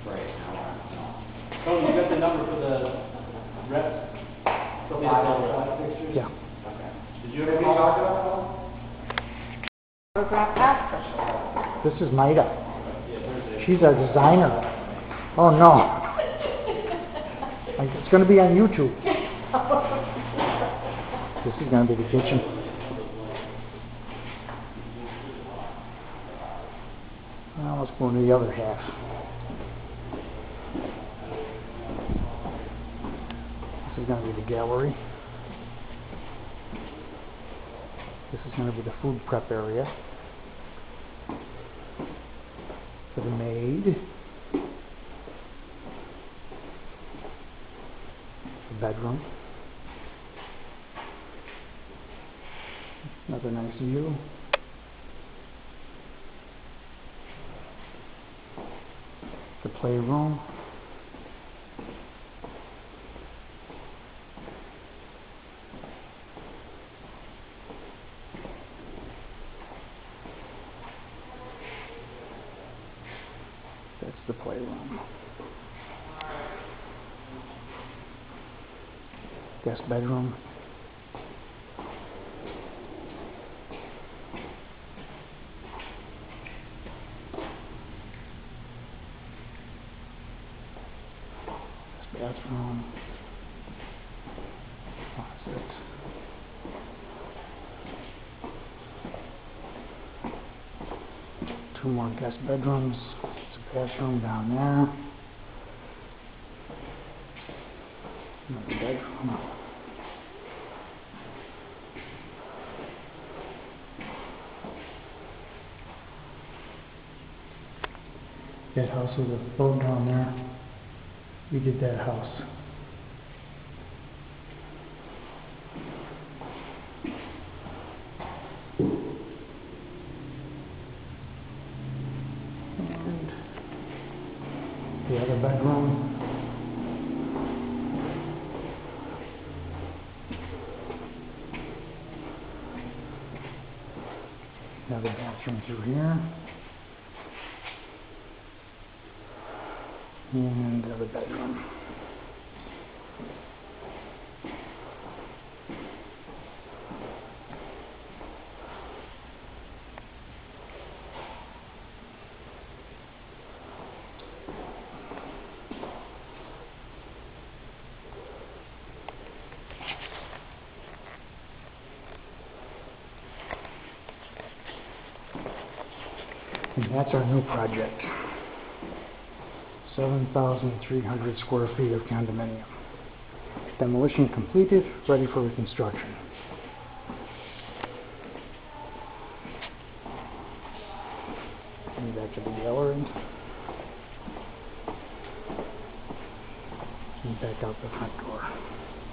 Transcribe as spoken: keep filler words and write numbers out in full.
Right. So you got the number for the reps? The five fixtures? Yeah. Okay. Did you ever talk about Photograph after. This is Maida. Yeah, there's a. She's our designer. Oh no. Like, it's going to be on YouTube. This is going to be the kitchen. Now let's go into the other half. This is going to be the gallery. This is going to be the food prep area for the maid. The bedroom. Another nice view. The playroom. That's the playroom. Guest bedroom. Bathroom. Closet. Two more guest bedrooms. There's a bathroom down there. Another bedroom. That house with a boat down there. We did that house. And the other bedroom. Another bathroom through here. And the other bedroom. And that's our new project. seven thousand three hundred square feet of condominium. Demolition completed, ready for reconstruction. And back to the gallery. And back out the front door.